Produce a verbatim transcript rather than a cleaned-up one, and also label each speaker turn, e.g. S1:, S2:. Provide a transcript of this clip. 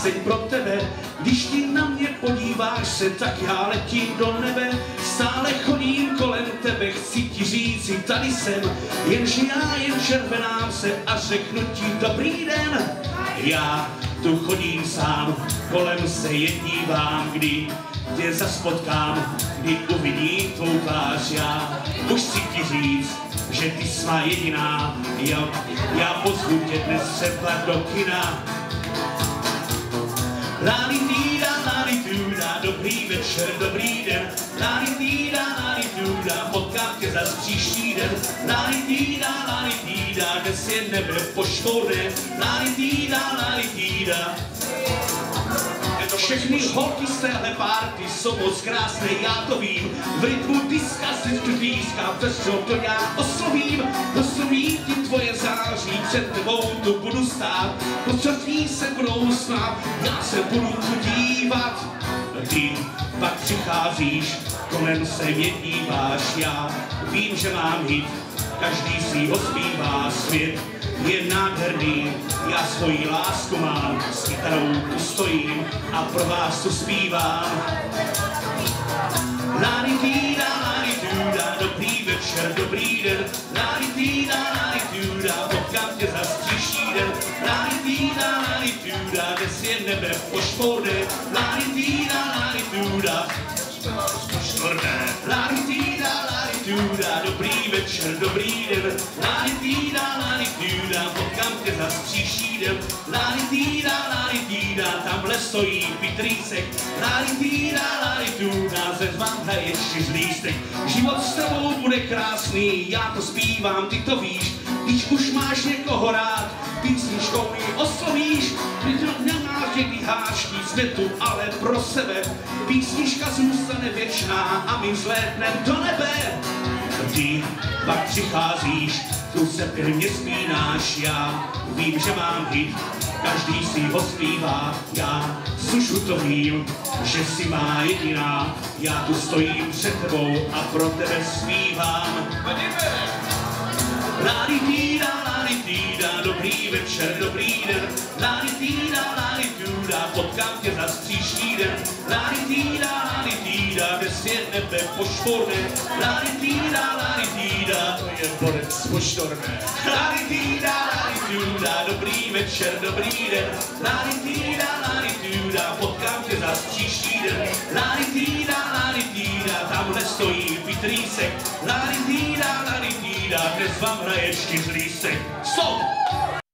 S1: píseň pro tebe. Když ty na mě podíváš se, tak já letím do nebe. Stále chodím kolem tebe, chci ti říci, tady jsem. Jenže já jen červenám se a řeknu ti dobrý den. Já tu chodím sám, kolem se jen dívám, kdy tě zas potkám, kdy uvidím tvou tvář. Já už chci ti říct, že ty jsi má jediná. Jo, já pozvu tě dnes třeba do kina. Láli týda, láli tůda, dobrý večer, dobrý den. Láli týda, láli tůda, potkám tě zas příští den. Láli týda, láli týda, dnes je nebe poškourné. Láli týda, láli týda. Všechny holky z téhle party jsou moc krásné, já to vím. V rytmu diska si tu pískám, přes co to já oslovím. Oslovím ti tvoje září, před tebou tu budu stát. Počasí se budou snad, já se budu tu dívat. Ty pak přicházíš, kolem se mě díváš. Já vím, že mám hit, každý si ho zpívá. Svět je nádherný, já svoji lásku mám, s kytarou tu stojím a pro vás tu zpívám. Láli týda, láli tůda, dobrý večer, dobrý den. Láli týda, láli tůda, potkám tě zas příští den. Láli týda, láli tůda, dnes je nebe poškourné. Láli týda, láli tůda, láli týda, láli tůda, dobrý večer, dobrý den. Láli týda, láli tůda, potkám tě zas příští den. Láli týda, láli týda, tamhle stojí Pitrýsek. Láli týda, láli tůda, ze vám hraje čtyřlístek. Život s tebou bude krásný, já to zpívám, ty to víš. Když už máš někoho rád, písničkou mi oslovíš. Ty to nemáš někdy háčky, jsme tu ale pro sebe. Písnička zůstane věčná a my vzlétnem do nebe. Ty pak přicházíš, tu se pevně spínáš. Já vím, že mám hit, každý si ho zpívá. Já slušu to vím, že si má jediná. Já tu stojím před tebou a pro tebe zpívám. Láli týda, láli týda, dobrý večer, dobrý den. Láli týda, láli tůda, potkám tě zas příští den. Láli týda, láli týda, dnes je nebe poškourné. Láli týda, láli týda, to je borec poštorné. Láli týda, láli tůda, dobrý večer, dobrý den. Láli týda, láli tůda, potkám tě zas příští den. Láli týda, láli týda, tamhle stojí Pitrýsek. Láli týda, láli týda, dnes vám hraje čtyřlístek. Stop!